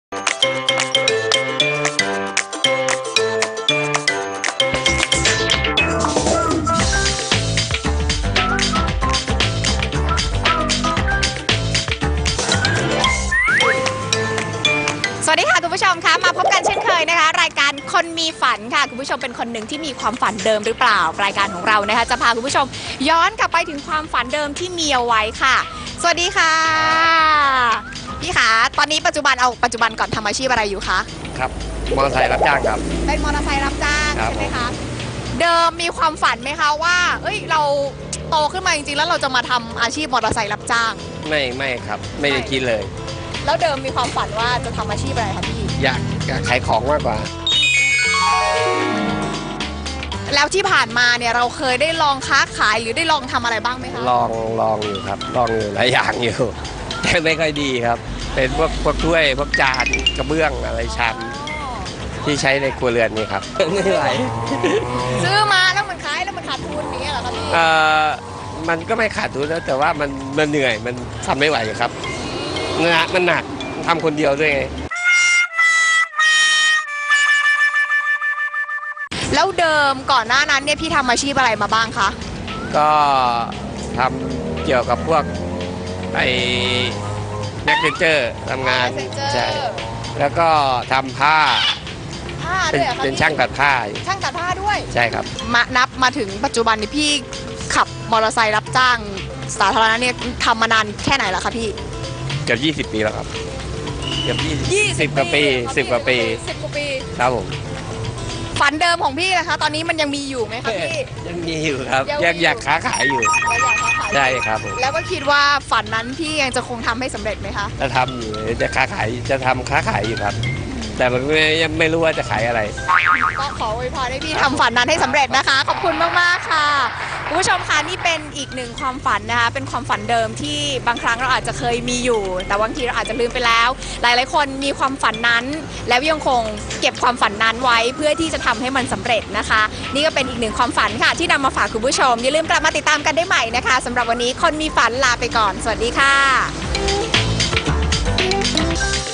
สวัสดีค่ะคุณผู้ชมคะมาพบกันเช่นเคยนะคะรายการคนมีฝันค่ะคุณผู้ชมเป็นคนหนึ่งที่มีความฝันเดิมหรือเปล่ารายการของเรานะคะจะพาคุณผู้ชมย้อนกลับไปถึงความฝันเดิมที่มีเอาไว้ค่ะสวัสดีค่ะพี่คะตอนนี้ปัจจุบันก่อนทำอาชีพอะไรอยู่คะครับมอเตอร์ไซค์รับจ้างครับเป็นมอเตอร์ไซค์รับจ้างใช่ไหมคะเดิมมีความฝันไหมคะว่าเราโตขึ้นมาจริงๆแล้วเราจะมาทำอาชีพมอเตอร์ไซค์รับจ้างไม่ครับไม่ได้คิดเลยแล้วเดิมมีความฝันว่าจะทำอาชีพอะไรคะพี่อยากขายของมากกว่าแล้วที่ผ่านมาเนี่ยเราเคยได้ลองค้าขายหรือได้ลองทำอะไรบ้างไหมคะลองอยู่ครับลองอยู่หลายอย่างอยู่แต่ไม่ค่อยดีครับเป็นพวกถ้วยพวกจานกระเบื้องอะไรชามที่ใช้ในครัวเรือนนี่ครับไม่ไหวซื้อมาแล้วมันขายแล้วมันขาดทุนอย่างเงี้ยเหรอครับพี่มันก็ไม่ขาดทุนแล้วแต่ว่ามันเหนื่อยมันทำไม่ไหวครับมันหนักทำคนเดียวด้วยไงแล้วเดิมก่อนหน้านั้นเนี่ยพี่ทำอาชีพอะไรมาบ้างคะก็ทำเกี่ยวกับพวกแม็กเซนเจอร์ทำงานใช่แล้วก็ทำผ้าเป็นช่างตัดผ้าด้วยใช่ครับมาถึงปัจจุบันนี้พี่ขับมอเตอร์ไซค์รับจ้างสาธารณะเนี่ยทำมานานแค่ไหนแล้วคะพี่เกือบ20 ปีแล้วครับเกือบ10 กว่าปี10 กว่าปีครับผมฝันเดิมของพี่นะคะตอนนี้มันยังมีอยู่ไหมคะพี่ยังมีอยู่ครับยังอยากค้าขายอยู่ใช่ครับแล้วก็คิดว่าฝันนั้นพี่ยังจะคงทำให้สำเร็จไหมคะจะทำอยู่จะค้าขายอยู่ครับแต่มันยังไม่รู้ว่าจะขายอะไรก็ขออวยพรให้พี่ทำฝันนั้นให้สำเร็จนะคะขอบคุณมากๆค่ะคุณผู้ชมคะนี่เป็นอีกหนึ่งความฝันนะคะเป็นความฝันเดิมที่บางครั้งเราอาจจะเคยมีอยู่แต่บางทีเราอาจจะลืมไปแล้วหลายๆคนมีความฝันนั้นแล้วยังคงเก็บความฝันนั้นไว้เพื่อที่จะทำให้มันสำเร็จนะคะนี่ก็เป็นอีกหนึ่งความฝันค่ะที่นำมาฝากคุณผู้ชมอย่าลืมกลับมาติดตามกันได้ใหม่นะคะสำหรับวันนี้คนมีฝันลาไปก่อนสวัสดีค่ะ